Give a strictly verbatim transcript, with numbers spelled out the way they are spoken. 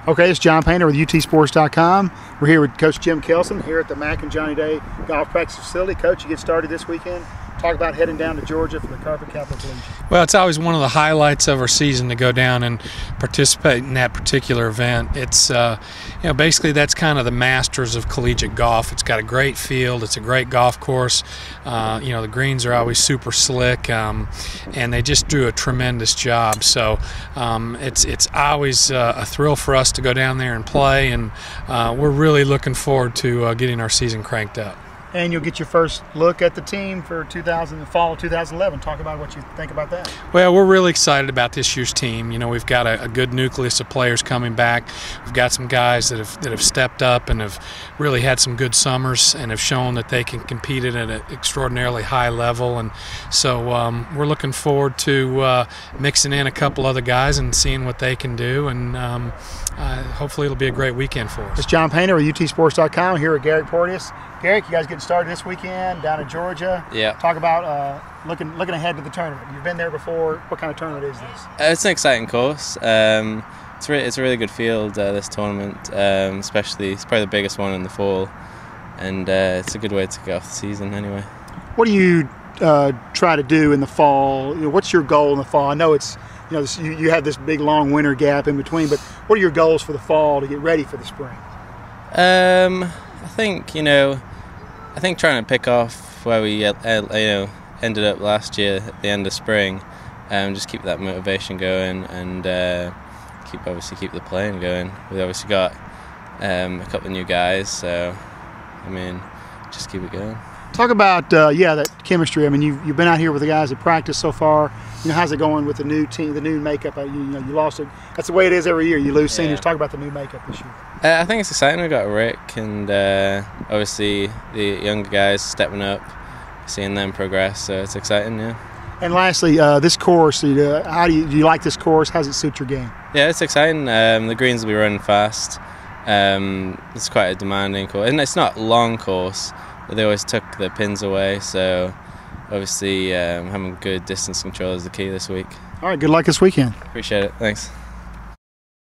Okay, it's John Painter with U T Sports dot com. We're here with Coach Jim Kelson here at the Mac and Johnny Day Golf Practice Facility. Coach, you get started this weekend. Talk about heading down to Georgia for the Carpet Capital Collegiate. Well, it's always one of the highlights of our season to go down and participate in that particular event. It's, uh, you know, basically that's kind of the masters of collegiate golf. It's got a great field. It's a great golf course. Uh, you know, the greens are always super slick, um, and they just do a tremendous job. So um, it's it's always uh, a thrill for us to go down there and play, and uh, we're really looking forward to uh, getting our season cranked up. And you'll get your first look at the team for two thousand, fall of two thousand eleven. Talk about what you think about that. Well, we're really excited about this year's team. You know, we've got a, a good nucleus of players coming back. We've got some guys that have that have stepped up and have really had some good summers and have shown that they can compete at an extraordinarily high level. And so um, we're looking forward to uh, mixing in a couple other guys and seeing what they can do. And um, uh, hopefully it'll be a great weekend for us. It's John Painter with U T Sports dot com here with Garrick Porteous. Garrick, you guys getting started this weekend down in Georgia. Yeah. Talk about uh, looking looking ahead to the tournament. You've been there before. What kind of tournament is this? Uh, it's an exciting course. Um, it's, re it's a really good field, uh, this tournament, um, especially it's probably the biggest one in the fall, and uh, it's a good way to get off the season anyway. What do you uh, try to do in the fall? You know, what's your goal in the fall? I know it's you know this, you, you have this big long winter gap in between, but what are your goals for the fall to get ready for the spring? Um, I think you know. I think trying to pick off where we uh, you know ended up last year at the end of spring, um, just keep that motivation going and uh, keep obviously keep the playing going. We obviously got um, a couple of new guys, so I mean, just keep it going. Talk about uh, yeah that chemistry. I mean, you've you've been out here with the guys that practice so far. You know, how's it going with the new team, the new makeup? You, you know, you lost it. That's the way it is every year. You lose yeah. seniors. Talk about the new makeup this year. Uh, I think it's exciting. We got Rick and uh, obviously the younger guys stepping up, seeing them progress. So it's exciting, yeah. And lastly, uh, this course. Uh, how do you do? You like this course? How does it suit your game? Yeah, it's exciting. Um, the greens will be running fast. Um, it's quite a demanding course, and it's not a long course. But they always took the pins away, so obviously um, having good distance control is the key this week. All right, good luck this weekend. Appreciate it. Thanks.